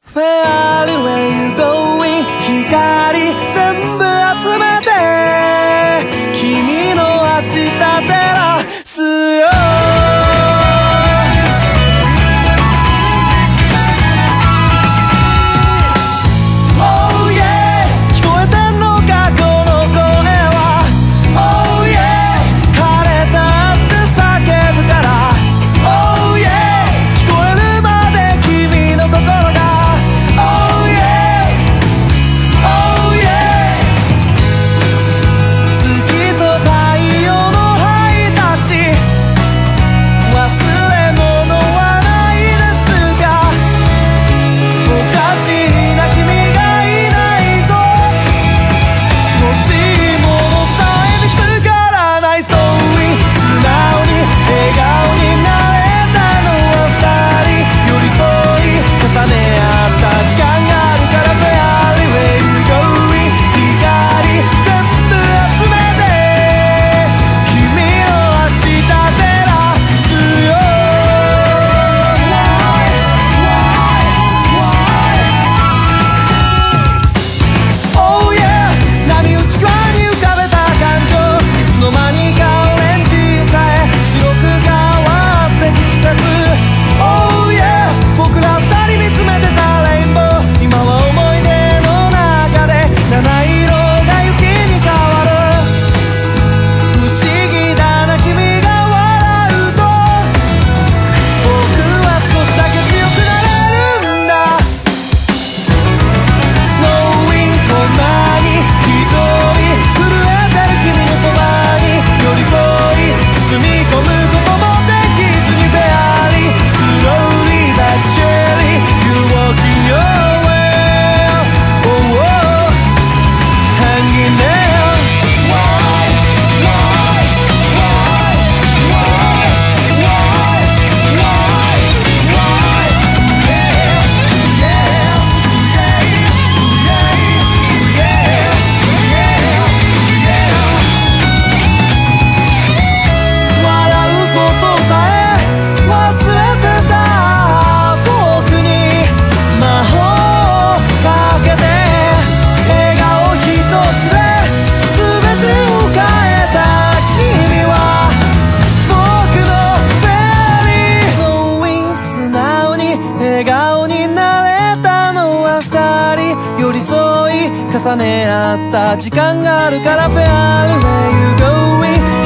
Where you going? 光全部集めて君の明日照らすよ。Oh yeah 聞こえてんのかこの声は。Oh yeah 枯れたって叫ぶから。Oh yeah 聞こえるまで君の心が。Oh yeah Oh yeah 月と太陽のハイタッチ忘れ物はないですか。おかしいな君がいないと欲しいものさえ見つからない。そう素直に笑顔になれたのは二人寄り添い重ね合った時間があるから。Barely where you going 光全部集めて君の明日照らすよ。Oh yeah 波打ち際に浮かべた感情いつの間にかオレンジさえ白く変わってく季節。Oh yeah 僕ら二人見つめてたレインボー今は思い出の中で七色が雪に変わる。不思議だな君が笑うと僕は少しだけ強くなれるんだ。Snowing こんなに一人震えてる君のそばに寄り添い包み込むこともできずに Barely slowly but surely you walking your way. Oh oh hanging there. Why笑うことさえ忘れてた僕に魔法をかけて笑顔一つで全てを変えた君は僕のBarely Slowing 素直に笑顔になれたのは二人寄り添い重ね合った時間があるから。Barely where you going